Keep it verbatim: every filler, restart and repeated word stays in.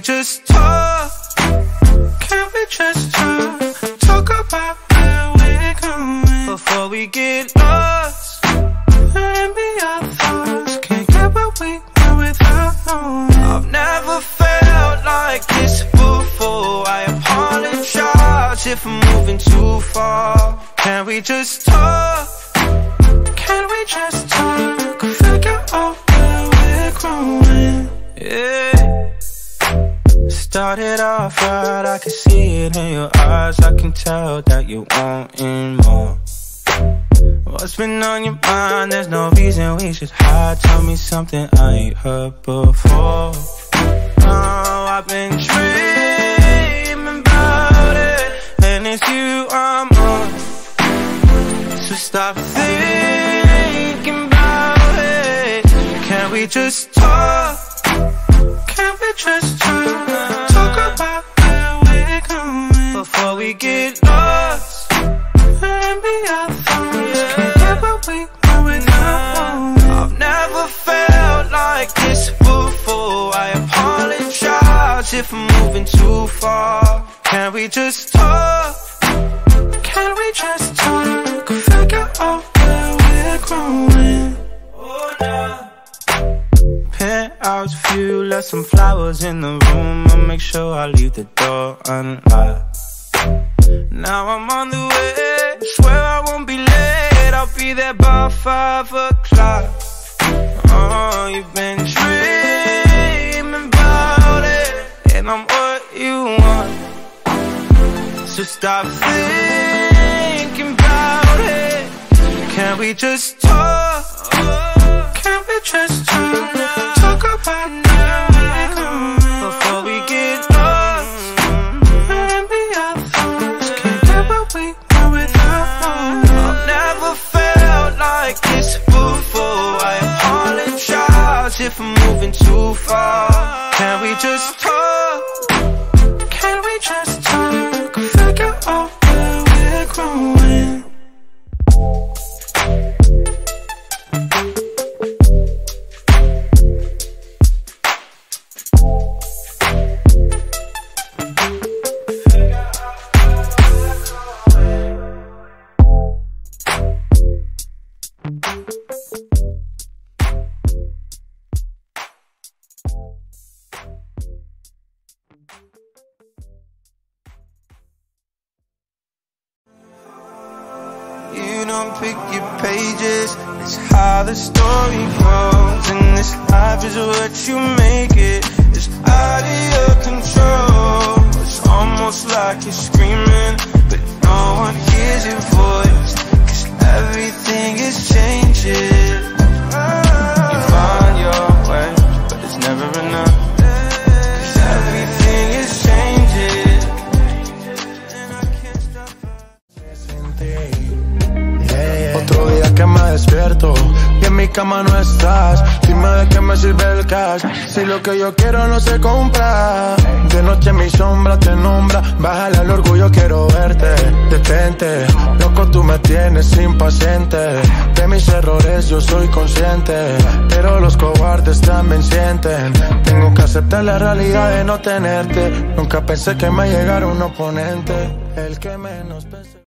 just talk? Can we just talk? Talk about where we're going before we get lost. Let me our thoughts. Can't get what we want without knowing. I've never felt like this before. I apologize if I'm moving too far. Can we just talk? Can we just talk? Figure out where we're growing. Yeah. Started off right, I can see it in your eyes. I can tell that you wantin' more. What's been on your mind? There's no reason we should hide. Tell me something I ain't heard before. Oh, I've been dreaming about it, and it's you I'm on. So stop thinking about it. Can we just talk? Can we just talk? Talk about where we're going before we get lost. Let me our thoughts. Can't get what we want without knowing. I've never felt like this before. I apologize if I'm moving too far. Can we just talk? Can we just talk? Figure out where we're growing. Oh, nah. Penthouse view, left some flowers in the room. I'll make sure I leave the door unlocked. Now I'm on the way, swear I won't be late. I'll be there by five o'clock. Oh, you've been dreaming about it, and I'm what you want. So stop thinking about it. Can we just talk? Can we just talk? Talk about where we're going before we get lost. Let me our thoughts. Can't get what we want without knowing. I've never felt like this before. I apologize if I'm moving too far. Can we just talk? Can we just talk? Figure out where we're growing. You don't pick your pages, it's how the story goes. And this life is what you make it. It's out of your control. It's almost like you're screaming, but no one hears your voice, 'cause everything is changing. You find your way, but it's never enough, 'cause everything is changing. And I can't stop. Otro día que me despierto y en mi cama no estás. Dime de qué me sirve el cash si lo que yo quiero no se compra. De noche mi sombra te nombra. Bájale al orgullo, quiero verte. Detente, loco, tú me tienes impaciente. De mis errores yo soy consciente, pero los cobardes también sienten. Tengo que aceptar la realidad de no tenerte. Nunca pensé que me llegara un oponente, el que menos pensé.